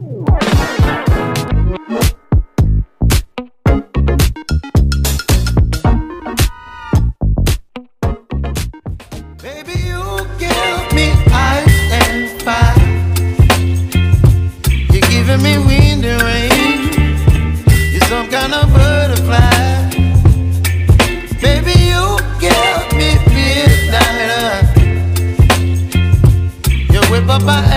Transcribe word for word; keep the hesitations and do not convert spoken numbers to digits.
Baby, you give me ice and fire. You're giving me wind and rain. You're some kind of butterfly. Baby, you give me midnight. You whip up my